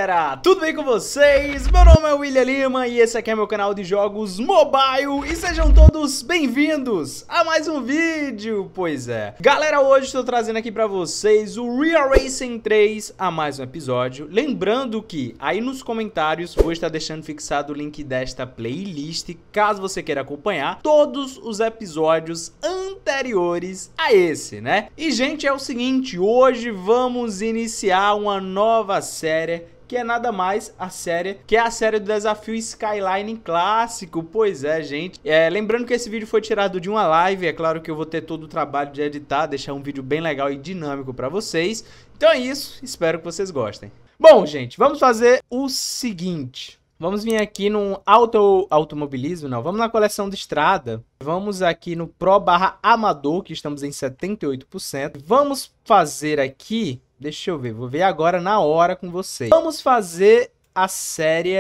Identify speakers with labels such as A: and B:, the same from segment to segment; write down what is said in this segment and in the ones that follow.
A: galera, tudo bem com vocês? Meu nome é William Lima e esse aqui é meu canal de jogos mobile e sejam todos bem-vindos a mais um vídeo. Pois é, galera, hoje estou trazendo aqui pra vocês o Real Racing 3 a mais um episódio. Lembrando que aí nos comentários vou estar deixando fixado o link desta playlist, caso você queira acompanhar todos os episódios anteriores a esse, né? E gente, é o seguinte, hoje vamos iniciar uma nova série, que é nada mais a série do desafio Skyline clássico. Pois é, gente, lembrando que esse vídeo foi tirado de uma live, é claro que eu vou ter todo o trabalho de editar, deixar um vídeo bem legal e dinâmico pra vocês. Então é isso, espero que vocês gostem. Bom, gente, vamos fazer o seguinte. Vamos vir aqui no automobilismo, não, vamos na coleção de estrada. Vamos aqui no Pro / Amador, que estamos em 78%. Vamos fazer aqui, deixa eu ver, vou ver agora na hora com vocês. Vamos fazer a série...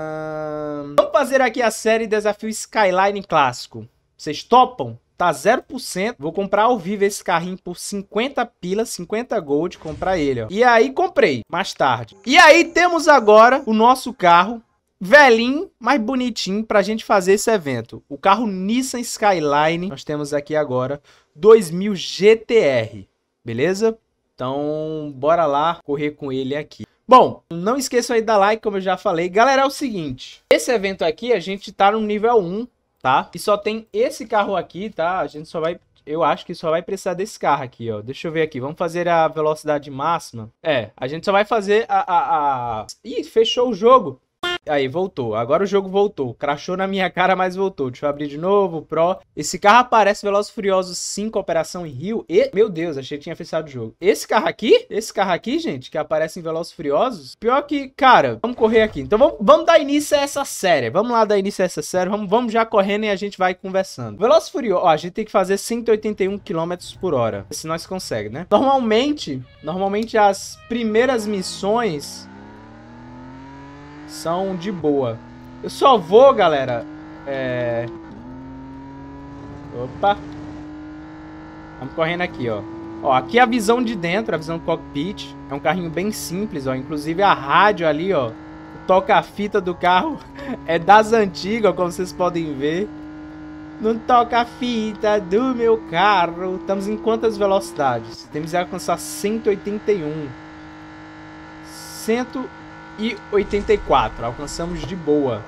A: Vamos fazer aqui a série Desafio Skyline Clássico. Vocês topam? Tá 0%. Vou comprar ao vivo esse carrinho por 50 pilas, 50 gold, comprar ele, ó. E aí comprei, mais tarde. E aí temos agora o nosso carro velhinho, mais bonitinho pra gente fazer esse evento. O carro Nissan Skyline, nós temos aqui agora 2000 GTR, beleza? Então, bora lá correr com ele aqui. Bom, não esqueçam aí da like, como eu já falei. Galera, é o seguinte, esse evento aqui a gente tá no nível 1, tá? E só tem esse carro aqui, tá? A gente só vai... Eu acho que só vai precisar desse carro aqui, ó. Deixa eu ver aqui. Vamos fazer a velocidade máxima. A gente só vai fazer Ih, fechou o jogo. Aí, voltou. Agora o jogo voltou. Crashou na minha cara, mas voltou. Deixa eu abrir de novo, Pro. Esse carro aparece Velozes e Furiosos 5, Operação em Rio. E... Meu Deus, achei que tinha fechado o jogo. Esse carro aqui, gente, que aparece em Velozes e Furiosos. Pior que, cara, vamos correr aqui. Então vamos dar início a essa série. Vamos lá dar início a essa série. Vamos já correndo e a gente vai conversando. Velozes e Furiosos, ó, a gente tem que fazer 181 km por hora. Se nós conseguimos, né? Normalmente as primeiras missões são de boa. Eu só vou, galera, Opa. Vamos correndo aqui, ó. Ó, aqui é a visão de dentro, a visão do cockpit. É um carrinho bem simples, ó. Inclusive a rádio ali, ó. O toca-fita do carro é das antigas, como vocês podem ver. Não toca a fita do meu carro. Estamos em quantas velocidades? Temos que alcançar 181. 184, alcançamos de boa.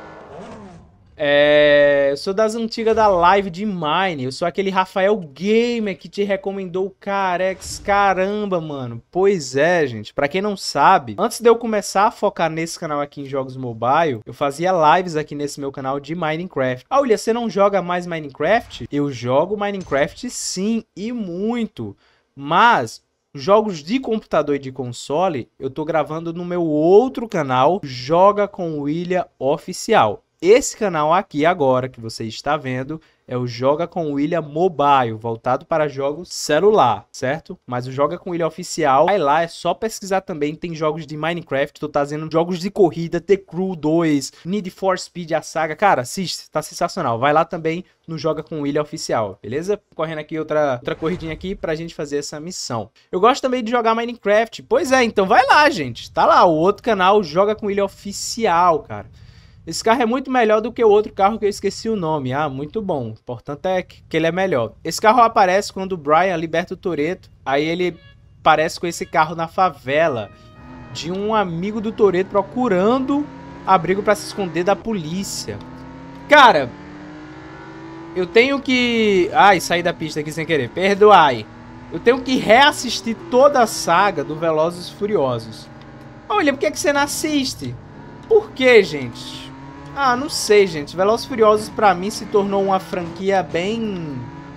A: Eu sou das antigas da live de Mine. Eu sou aquele Rafael Gamer que te recomendou o Carex. Caramba, mano. Pois é, gente. Pra quem não sabe, antes de eu começar a focar nesse canal aqui em jogos mobile, eu fazia lives aqui nesse meu canal de Minecraft. Ah, William, você não joga mais Minecraft? Eu jogo Minecraft sim, e muito. Mas... jogos de computador e de console, eu tô gravando no meu outro canal, Joga com William Oficial. Esse canal aqui agora, que você está vendo, é o Joga com William Mobile, voltado para jogos celular, certo? Mas o Joga com William Oficial, vai lá, é só pesquisar também, tem jogos de Minecraft, tô trazendo jogos de corrida, The Crew 2, Need for Speed, a saga, cara, assiste, tá sensacional. Vai lá também no Joga com William Oficial, beleza? Correndo aqui outra corridinha aqui pra gente fazer essa missão. Eu gosto também de jogar Minecraft, pois é, então vai lá, gente, tá lá, o outro canal, Joga com William Oficial, cara. Esse carro é muito melhor do que o outro carro que eu esqueci o nome. Ah, muito bom. O importante é que ele é melhor. Esse carro aparece quando o Brian liberta o Toretto. Aí ele aparece com esse carro na favela de um amigo do Toretto procurando abrigo para se esconder da polícia. Cara, eu tenho que... Ai, saí da pista aqui sem querer. Perdoai. Eu tenho que reassistir toda a saga do Velozes e Furiosos. Olha, por que você não assiste? Por que, gente? Ah, não sei, gente. Velozes e Furiosos pra mim se tornou uma franquia bem...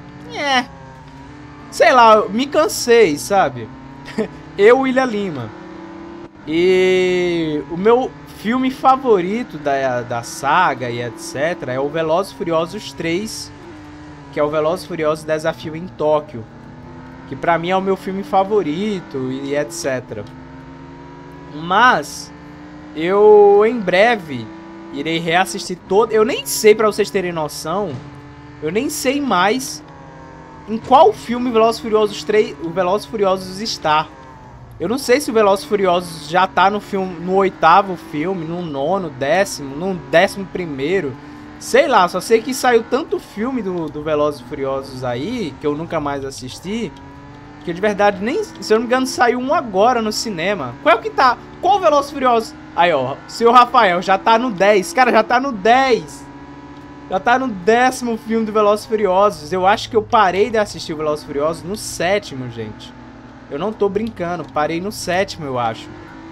A: sei lá, me cansei, sabe? Eu, William Lima. E o meu filme favorito da saga e etc. é o Velozes e Furiosos 3, que é o Velozes e Furiosos Desafio em Tóquio, que pra mim é o meu filme favorito e etc. Mas eu em breve irei reassistir todo. Eu nem sei, pra vocês terem noção, eu nem sei mais em qual filme Velozes e Furiosos 3, o Velozes e Furiosos está. Eu não sei se o Velozes e Furiosos já tá no filme, no 8º filme, no 9º, 10º, no 11º. Sei lá, só sei que saiu tanto filme do Velozes e Furiosos aí, que eu nunca mais assisti, que de verdade nem, se eu não me engano, saiu um agora no cinema. Qual é o que tá? Qual o Velozes e Furiosos? Aí, ó, o senhor Rafael já tá no 10. Cara, já tá no 10. Já tá no 10º filme do Velozes e Furiosos. Eu acho que eu parei de assistir o Velozes e Furiosos no 7º, gente. Eu não tô brincando, parei no 7º, eu acho.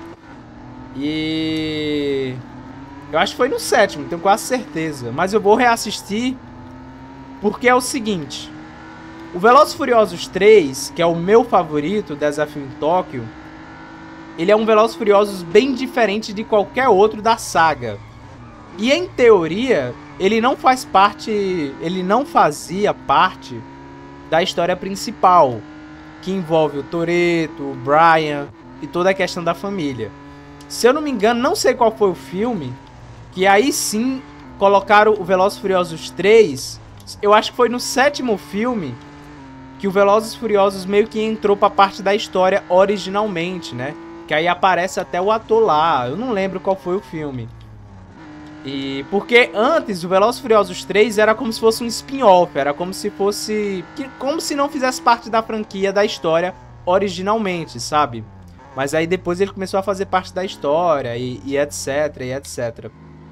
A: E... eu acho que foi no 7º, tenho quase certeza. Mas eu vou reassistir, porque é o seguinte. O Velozes e Furiosos 3, que é o meu favorito, Desafio em Tóquio, ele é um Velozes e Furiosos bem diferente de qualquer outro da saga. E em teoria, ele não faz parte, ele não fazia parte da história principal, que envolve o Toretto, o Brian e toda a questão da família. Se eu não me engano, não sei qual foi o filme, que aí sim colocaram o Velozes e Furiosos 3, eu acho que foi no 7º filme, que o Velozes e Furiosos meio que entrou pra parte da história originalmente, né? Que aí aparece até o ator lá, eu não lembro qual foi o filme. E porque antes o Velozes e Furiosos 3 era como se fosse um spin-off, era como se fosse... como se não fizesse parte da franquia, da história originalmente, sabe? Mas aí depois ele começou a fazer parte da história e etc, e etc.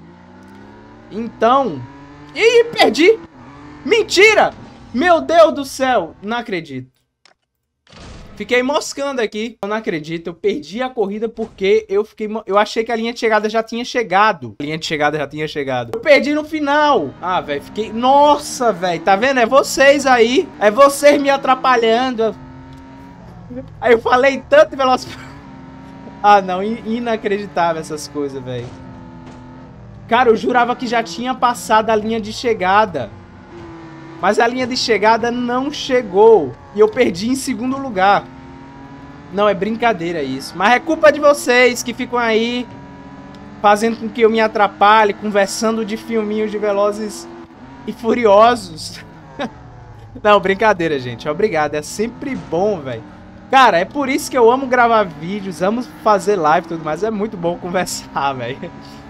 A: Então... ih, perdi! Mentira! Meu Deus do céu! Não acredito. Fiquei moscando aqui. Eu não acredito. Eu perdi a corrida porque eu achei que a linha de chegada já tinha chegado. A linha de chegada já tinha chegado. Eu perdi no final. Ah, velho. Fiquei... nossa, velho. Tá vendo? É vocês aí. É vocês me atrapalhando. Aí eu falei tanto Velozes... ah, não. Inacreditável essas coisas, velho. Cara, eu jurava que já tinha passado a linha de chegada. Mas a linha de chegada não chegou. E eu perdi em segundo lugar. Não, é brincadeira isso. Mas é culpa de vocês que ficam aí fazendo com que eu me atrapalhe, conversando de filminhos de Velozes e Furiosos. Não, brincadeira, gente. Obrigado. É sempre bom, velho. Cara, é por isso que eu amo gravar vídeos, amo fazer live e tudo mais. É muito bom conversar, velho.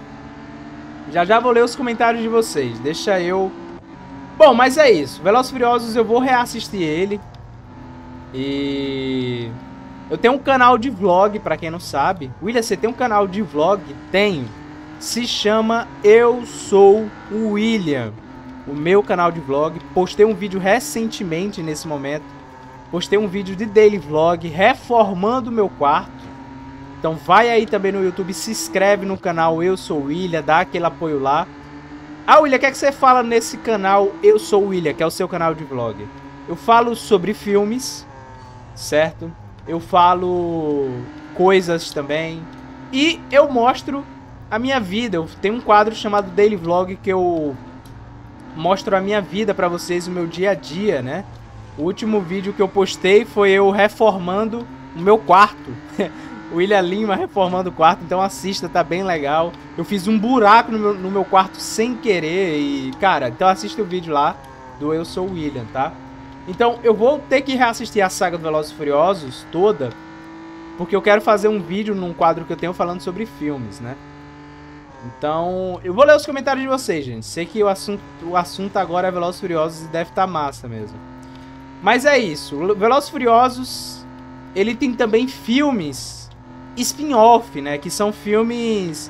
A: Já vou ler os comentários de vocês. Deixa eu... bom, mas é isso. Velozes e Furiosos eu vou reassistir ele. E... eu tenho um canal de vlog, pra quem não sabe. William, você tem um canal de vlog? Tenho. Se chama Eu Sou o William. O meu canal de vlog. Postei um vídeo recentemente nesse momento. Postei um vídeo de daily vlog reformando o meu quarto. Então vai aí também no YouTube, se inscreve no canal Eu Sou o William, dá aquele apoio lá. Ah, William, o que é que você fala nesse canal Eu Sou o William, que é o seu canal de vlog? Eu falo sobre filmes, certo? Eu falo coisas também. E eu mostro a minha vida. Eu tenho um quadro chamado Daily Vlog que eu mostro a minha vida pra vocês, o meu dia a dia, né? O último vídeo que eu postei foi eu reformando o meu quarto. O William Lima reformando o quarto, então assista, tá bem legal. Eu fiz um buraco no meu quarto sem querer e, cara, então assista o vídeo lá do Eu Sou o William, tá? Então eu vou ter que reassistir a saga do Velozes e Furiosos toda, porque eu quero fazer um vídeo num quadro que eu tenho falando sobre filmes, né? Então, eu vou ler os comentários de vocês, gente. Sei que o assunto agora é Velozes e Furiosos e deve estar massa mesmo. Mas é isso, o Velozes e Furiosos, ele tem também filmes spin-off, né? Que são filmes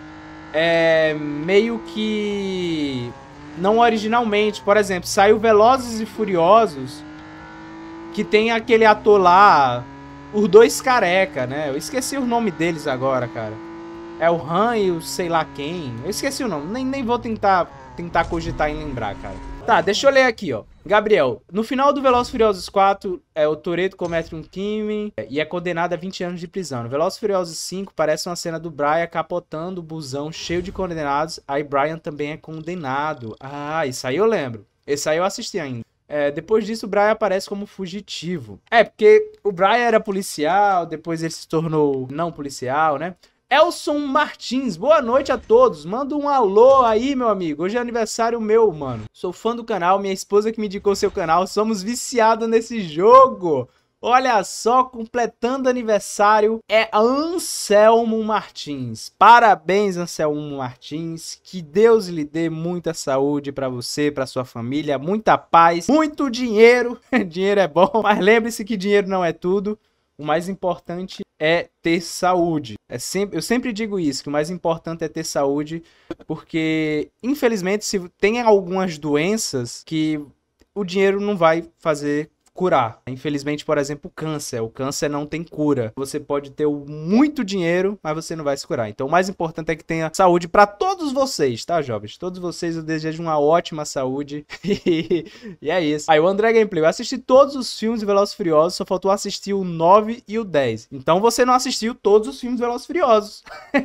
A: meio que não originalmente. Por exemplo, saiu Velozes e Furiosos, que tem aquele ator lá, os dois careca, né? Eu esqueci o nome deles agora, cara. É o Han e o sei lá quem. Eu esqueci o nome, nem vou tentar cogitar em lembrar, cara. Tá, deixa eu ler aqui, ó. Gabriel, no final do Velozes e Furiosos 4, o Toretto comete um crime e é condenado a 20 anos de prisão. No Velozes e Furiosos 5, parece uma cena do Brian capotando o busão cheio de condenados. Aí Brian também é condenado. Ah, isso aí eu lembro. Esse aí eu assisti ainda. Depois disso, o Brian aparece como fugitivo. Porque o Brian era policial, depois ele se tornou não policial, né? Elson Martins, boa noite a todos. Manda um alô aí, meu amigo. Hoje é aniversário meu, mano. Sou fã do canal, minha esposa que me indicou seu canal. Somos viciados nesse jogo. Olha só, completando aniversário é Anselmo Martins. Parabéns, Anselmo Martins. Que Deus lhe dê muita saúde pra você, pra sua família, muita paz, muito dinheiro. Dinheiro é bom, mas lembre-se que dinheiro não é tudo. O mais importante é ter saúde. Eu sempre digo isso, que o mais importante é ter saúde, porque, infelizmente, se tem algumas doenças que o dinheiro não vai fazer curar. Infelizmente, por exemplo, o câncer. O câncer não tem cura. Você pode ter muito dinheiro, mas você não vai se curar. Então, o mais importante é que tenha saúde para todos vocês, tá, jovens? Todos vocês, eu desejo uma ótima saúde. E é isso. Aí, o André Gameplay. Eu assisti todos os filmes de Velozes e Furiosos, só faltou assistir o 9 e o 10. Então, você não assistiu todos os filmes de Velozes e Furiosos.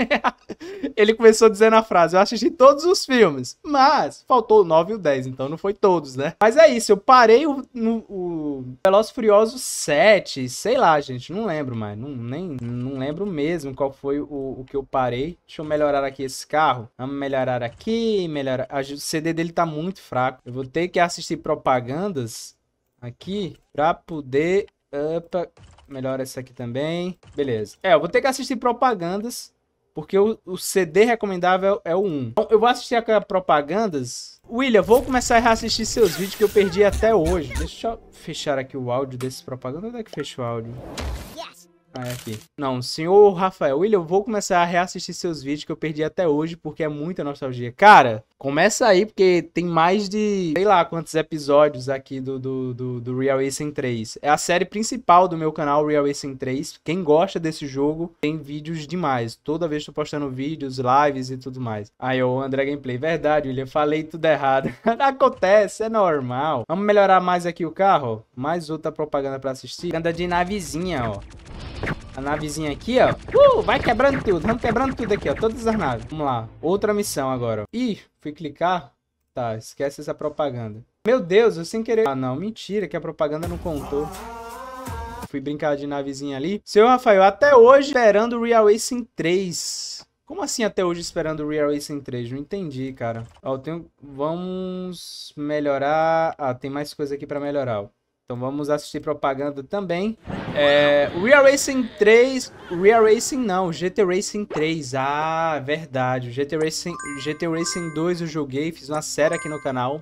A: Ele começou dizendo a frase, eu assisti todos os filmes, mas faltou o 9 e o 10, então não foi todos, né? Mas é isso, eu parei o Velozes e Furiosos 7, sei lá, gente, não lembro mais, não lembro mesmo qual foi o que eu parei. Deixa eu melhorar aqui esse carro, vamos melhorar aqui, melhorar, o CD dele tá muito fraco, eu vou ter que assistir propagandas aqui pra poder, melhora esse aqui também, beleza. Eu vou ter que assistir propagandas, porque o CD recomendável é o 1. Então, eu vou assistir a propagandas. William, vou começar a reassistir seus vídeos que eu perdi até hoje. Deixa eu fechar aqui o áudio desses propagandas. Onde é que fecha o áudio? Ah, é aqui. Não, senhor Rafael, William, eu vou começar a reassistir seus vídeos que eu perdi até hoje, porque é muita nostalgia. Cara, começa aí, porque tem mais de, sei lá quantos episódios aqui do Real Racing 3. É a série principal do meu canal, Real Racing 3. Quem gosta desse jogo, tem vídeos demais. Toda vez tô postando vídeos, lives e tudo mais. Aí, o André Gameplay. Verdade, William, falei tudo errado. Acontece, é normal. Vamos melhorar mais aqui o carro, ó. Mais outra propaganda pra assistir. Anda de navezinha, ó. A navezinha aqui, ó. Vai quebrando tudo. Vamos quebrando tudo aqui, ó. Todas as naves. Vamos lá. Outra missão agora, ó. Ih, fui clicar. Tá, esquece essa propaganda. Meu Deus, eu sem querer... Ah, não. Mentira, que a propaganda não contou. Fui brincar de navezinha ali. Senhor Rafael, até hoje esperando o Real Racing 3. Como assim até hoje esperando o Real Racing 3? Não entendi, cara. Ó, vamos melhorar... Ah, tem mais coisa aqui pra melhorar, ó. Então vamos assistir propaganda também. Real Racing 3... Real Racing não, GT Racing 3. Ah, verdade. O GT Racing 2 eu joguei, fiz uma série aqui no canal.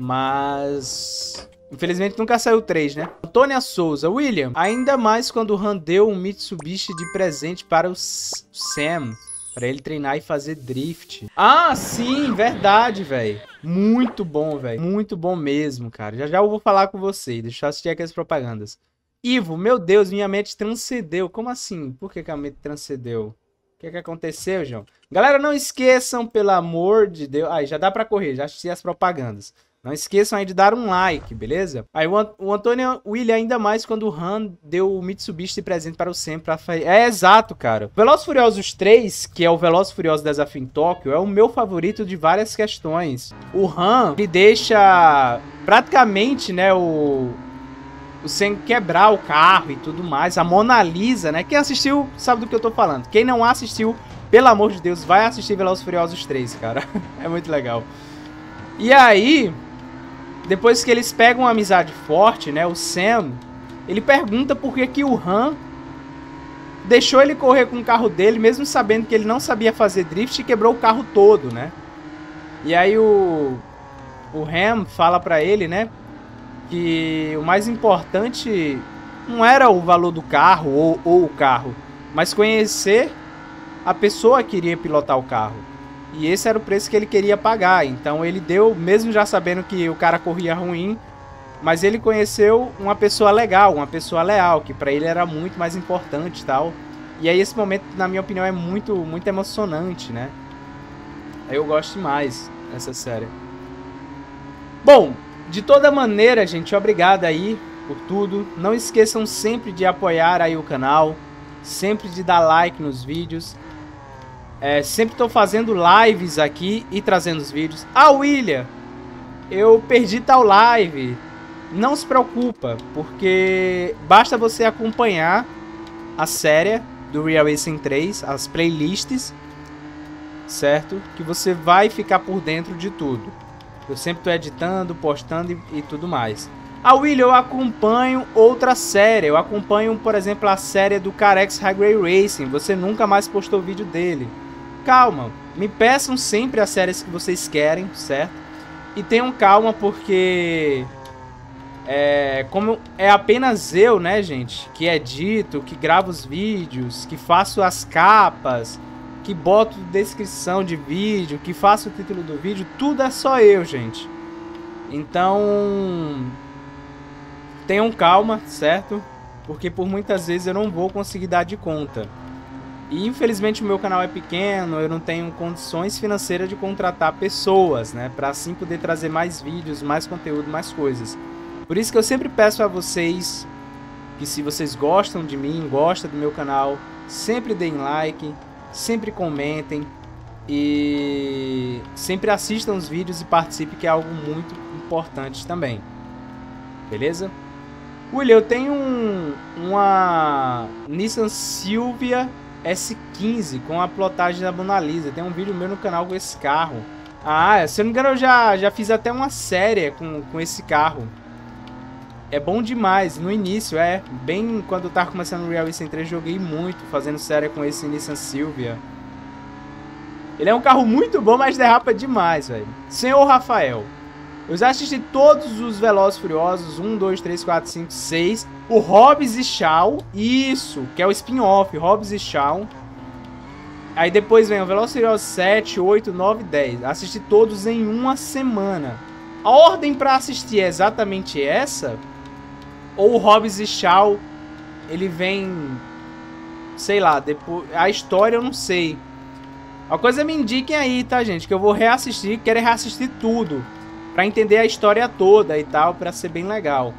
A: Mas... infelizmente nunca saiu o 3, né? Antônia Souza. William, ainda mais quando o Han deu um Mitsubishi de presente para o Sam. Pra ele treinar e fazer drift. Ah, sim, verdade, velho. Muito bom, velho. Muito bom mesmo, cara. Já já eu vou falar com você. Deixa eu assistir aqui as propagandas. Ivo, meu Deus, minha mente transcendeu. Como assim? Por que a mente transcendeu? O que aconteceu, João? Galera, não esqueçam, pelo amor de Deus. Aí, já dá pra correr, já assisti as propagandas. Não esqueçam aí de dar um like, beleza? Aí o Antônio William, ainda mais quando o Han deu o Mitsubishi de presente para o Sam. É exato, cara. Velozes e Furiosos 3, que é o Velozes e Furiosos Desafio em Tóquio, é o meu favorito de várias questões. O Han, ele deixa praticamente, né, o Sam quebrar o carro e tudo mais. A Mona Lisa, né? Quem assistiu sabe do que eu tô falando. Quem não assistiu, pelo amor de Deus, vai assistir Velozes e Furiosos 3, cara. É muito legal. E aí... depois que eles pegam uma amizade forte, né? O Sam, ele pergunta por que o Han deixou ele correr com o carro dele, mesmo sabendo que ele não sabia fazer drift e quebrou o carro todo, né? E aí o Ham fala pra ele, né? Que o mais importante não era o valor do carro ou o carro, mas conhecer a pessoa que iria pilotar o carro. E esse era o preço que ele queria pagar. Então ele deu, mesmo já sabendo que o cara corria ruim, mas ele conheceu uma pessoa legal, uma pessoa leal, que pra ele era muito mais importante e tal. E aí esse momento, na minha opinião, é muito emocionante, né? Eu gosto demais dessa série. Bom, de toda maneira, gente, obrigado aí por tudo. Não esqueçam sempre de apoiar aí o canal, sempre de dar like nos vídeos. Sempre estou fazendo lives aqui e trazendo os vídeos. Ah, William, eu perdi tal live. Não se preocupa, porque basta você acompanhar a série do Real Racing 3, as playlists, certo? Que você vai ficar por dentro de tudo. Eu sempre estou editando, postando e tudo mais. Ah, William, eu acompanho outra série. Eu acompanho, por exemplo, a série do Carex High Grade Racing. Você nunca mais postou vídeo dele. Calma, me peçam sempre as séries que vocês querem, certo? E tenham calma porque... como é apenas eu, né, gente, que edito, que gravo os vídeos, que faço as capas, que boto descrição de vídeo, que faço o título do vídeo, tudo é só eu, gente. Então... tenham calma, certo? Porque por muitas vezes eu não vou conseguir dar de conta. E infelizmente o meu canal é pequeno, eu não tenho condições financeiras de contratar pessoas, né? Pra assim poder trazer mais vídeos, mais conteúdo, mais coisas. Por isso que eu sempre peço a vocês que se vocês gostam de mim, gostam do meu canal, sempre deem like, sempre comentem e sempre assistam os vídeos e participem, que é algo muito importante também. Beleza? William, eu tenho uma Nissan Silvia S15 com a plotagem da Mona Lisa. Tem um vídeo meu no canal com esse carro. Ah, se eu não me engano eu já fiz até uma série com esse carro. É bom demais, no início, bem quando eu tava começando o Real Racing 3, joguei muito fazendo série com esse Nissan Silvia. Ele é um carro muito bom, mas derrapa demais, velho. Senhor Rafael, eu já assisti todos os Velozes e Furiosos, 1, 2, 3, 4, 5, 6. O Hobbs e Shaw, isso, que é o spin-off, Hobbs e Shaw. Aí depois vem o Velozes e Furiosos 7, 8, 9, 10. Assisti todos em uma semana. A ordem pra assistir é exatamente essa? Ou o Hobbs e Shaw, ele vem, sei lá, depois... A história eu não sei. Uma coisa me indiquem aí, tá, gente? Que eu vou reassistir, quero reassistir tudo. Pra entender a história toda e tal, pra ser bem legal.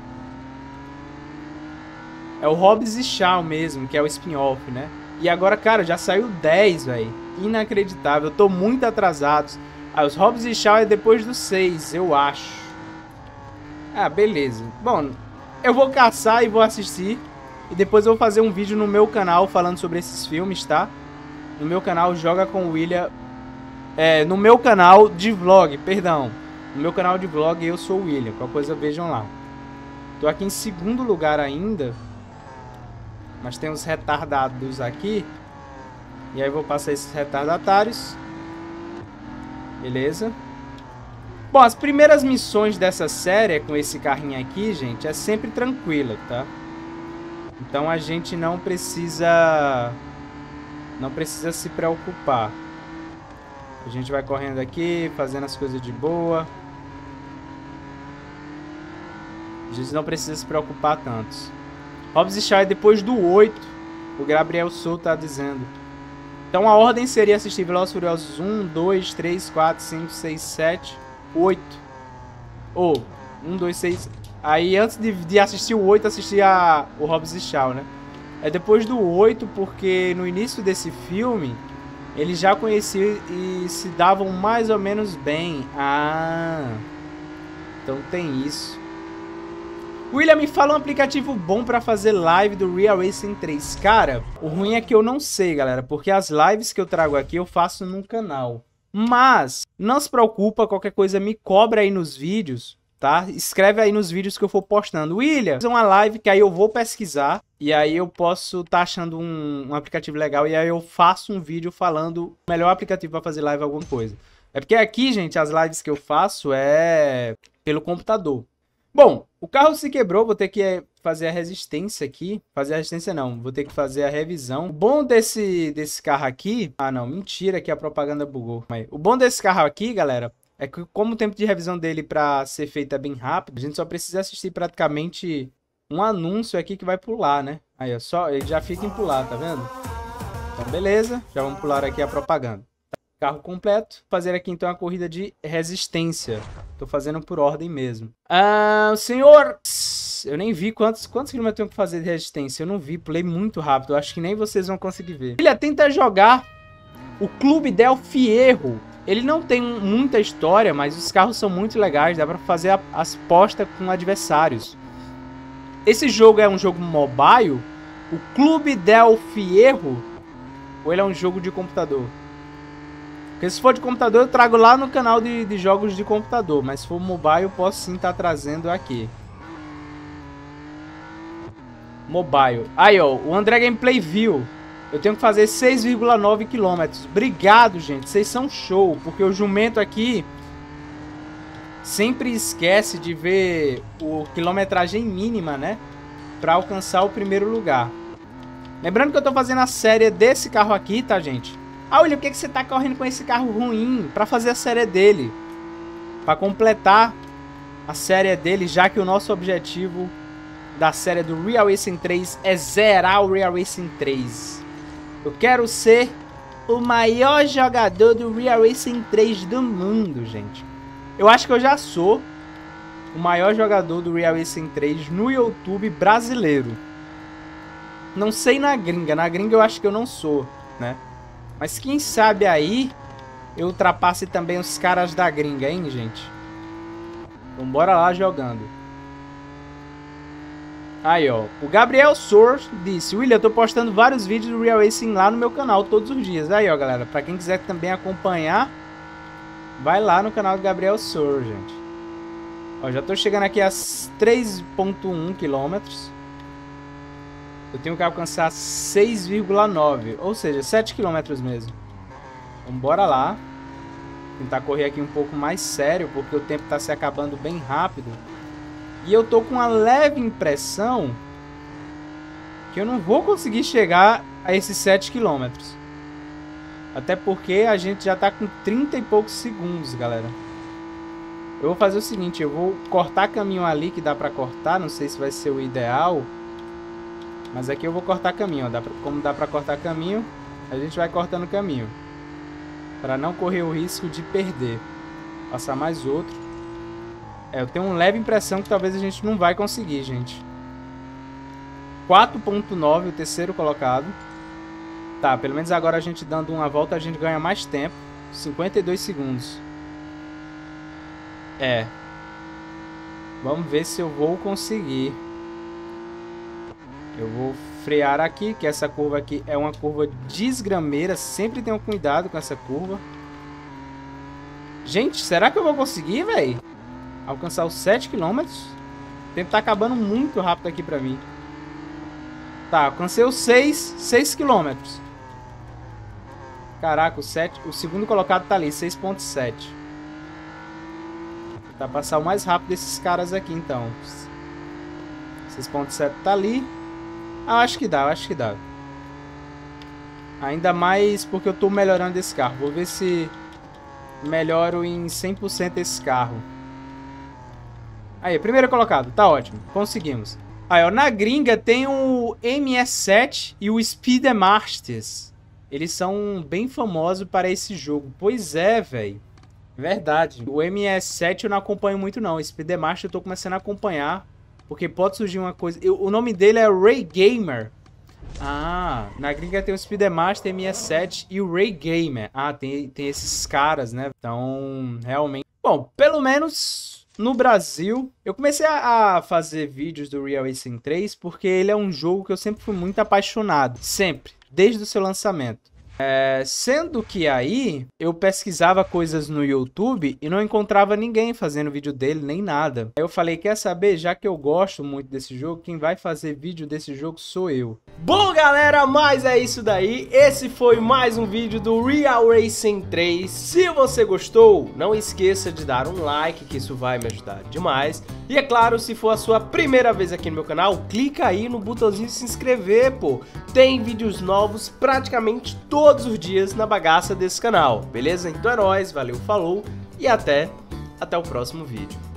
A: É o Hobbs e Shaw mesmo, que é o spin-off, né? E agora, cara, já saiu 10, velho. Inacreditável, eu tô muito atrasado. Ah, os Hobbs e Shaw é depois do 6, eu acho. Ah, beleza. Bom, eu vou caçar e vou assistir. E depois eu vou fazer um vídeo no meu canal falando sobre esses filmes, tá? No meu canal Joga com o William. No meu canal de vlog, perdão. No meu canal de vlog eu sou o William. Qualquer coisa vejam lá. Tô aqui em segundo lugar ainda. Mas tem uns retardados aqui. E aí eu vou passar esses retardatários. Beleza. Bom, as primeiras missões dessa série com esse carrinho aqui, gente, é sempre tranquila, tá? Então a gente não precisa se preocupar. A gente vai correndo aqui, fazendo as coisas de boa. A gente não precisa se preocupar tanto. Hobbs e Shaw é depois do 8. O Gabriel Souto tá dizendo. Então a ordem seria assistir Velozes e Furiosos 1, 2, 3, 4, 5, 6, 7, 8. Ou 1, 2, 6. Aí antes de assistir o 8, assistir o Hobbs e Shaw, né? É depois do 8, porque no início desse filme eles já conheciam e se davam mais ou menos bem. Ah, então tem isso. William, me fala um aplicativo bom pra fazer live do Real Racing 3. Cara, o ruim é que eu não sei, galera, porque as lives que eu trago aqui eu faço no canal. Mas, não se preocupa, qualquer coisa me cobra aí nos vídeos, tá? Escreve aí nos vídeos que eu for postando. William, fazer uma live que aí eu vou pesquisar e aí eu posso estar achando um aplicativo legal e aí eu faço um vídeo falando o melhor aplicativo pra fazer live alguma coisa. É porque aqui, gente, as lives que eu faço é pelo computador. Bom, o carro se quebrou, vou ter que fazer a resistência aqui. Fazer a resistência não, vou ter que fazer a revisão. O bom desse carro aqui... Ah, não, mentira que a propaganda bugou. O bom desse carro aqui, galera, é que como o tempo de revisão dele para ser feito é bem rápido, a gente só precisa assistir praticamente um anúncio aqui que vai pular, né? Aí, ó, só, ele já fica em pular, tá vendo? Então, beleza, já vamos pular aqui a propaganda. Carro completo. Fazer aqui então a corrida de resistência. Tô fazendo por ordem mesmo. Senhor... Eu nem vi quantos quilômetros eu tenho que fazer de resistência. Eu não vi, pulei muito rápido. Eu acho que nem vocês vão conseguir ver. Ele tenta jogar o Clube Del Fierro. Ele não tem muita história, mas os carros são muito legais. Dá pra fazer as postas com adversários. Esse jogo é um jogo mobile. O Clube Del Fierro. Ou ele é um jogo de computador? Porque se for de computador eu trago lá no canal de jogos de computador. Mas se for mobile eu posso sim estar trazendo aqui. Mobile. Aí, ó, o André Gameplay viu. Eu tenho que fazer 6,9 km. Obrigado, gente. Vocês são show. Porque o jumento aqui sempre esquece de ver o quilometragem mínima, né? Pra alcançar o primeiro lugar. Lembrando que eu tô fazendo a série desse carro aqui, tá, gente? Ah, William, por que você tá correndo com esse carro ruim? Pra fazer a série dele. Pra completar a série dele, já que o nosso objetivo da série do Real Racing 3 é zerar o Real Racing 3. Eu quero ser o maior jogador do Real Racing 3 do mundo, gente. Eu acho que eu já sou o maior jogador do Real Racing 3 no YouTube brasileiro. Não sei na gringa. Na gringa eu acho que eu não sou, né? Mas quem sabe aí eu ultrapasse também os caras da gringa, hein, gente? Então bora lá jogando. Aí, ó. O Gabriel Source disse: William, eu tô postando vários vídeos do Real Racing lá no meu canal todos os dias. Aí, ó, galera. Pra quem quiser também acompanhar, vai lá no canal do Gabriel Source, gente. Ó, já tô chegando aqui a 3,1 km. Eu tenho que alcançar 6,9. Ou seja, 7 km mesmo. Então bora lá. Tentar correr aqui um pouco mais sério, porque o tempo tá se acabando bem rápido. E eu tô com uma leve impressão que eu não vou conseguir chegar a esses 7 km. Até porque a gente já tá com 30 e poucos segundos, galera. Eu vou fazer o seguinte, eu vou cortar caminho ali, que dá pra cortar. Não sei se vai ser o ideal. Mas aqui eu vou cortar caminho, ó. Como dá pra cortar caminho, a gente vai cortando caminho. Pra não correr o risco de perder. Passar mais outro. Eu tenho uma leve impressão que talvez a gente não vai conseguir, gente. 4,9 o terceiro colocado. Tá, pelo menos agora a gente dando uma volta a gente ganha mais tempo. 52 segundos. Vamos ver se eu vou conseguir. Eu vou frear aqui, que essa curva aqui é uma curva desgrameira. Sempre tenham cuidado com essa curva. Gente, será que eu vou conseguir, velho? Alcançar os 7 km. O tempo tá acabando muito rápido aqui pra mim. Tá, alcancei os 6 km. Caraca, o segundo colocado tá ali, 6,7. Tá, passar o mais rápido desses caras aqui, então. 6,7 tá ali. Ah, acho que dá, acho que dá. Ainda mais porque eu tô melhorando esse carro. Vou ver se melhoro em 100% esse carro. Aí, primeiro colocado, tá ótimo, conseguimos. Aí, ó, na gringa tem o MS7 e o Speedmasters. Eles são bem famosos para esse jogo. Pois é, velho. Verdade. O MS7 eu não acompanho muito, não. O Speedmaster eu tô começando a acompanhar. Porque pode surgir uma coisa... o nome dele é Ray Gamer. Ah, na gringa tem o Speedmaster, MS7 e o Ray Gamer. Ah, tem esses caras, né? Então, realmente... Bom, pelo menos no Brasil... Eu comecei a fazer vídeos do Real Racing 3 porque ele é um jogo que eu sempre fui muito apaixonado. Sempre. Desde o seu lançamento. Sendo que aí eu pesquisava coisas no YouTube e não encontrava ninguém fazendo vídeo dele, nem nada. Aí eu falei, quer saber? Já que eu gosto muito desse jogo, quem vai fazer vídeo desse jogo sou eu.
B: Bom, galera, mas é isso daí. Esse foi mais um vídeo do Real Racing 3. Se você gostou, não esqueça de dar um like, que isso vai me ajudar demais. E é claro, se for a sua primeira vez aqui no meu canal, clica aí no botãozinho de se inscrever, pô. Tem vídeos novos praticamente todos os dias na bagaça desse canal, beleza? Então é nóis, valeu, falou e até o próximo vídeo.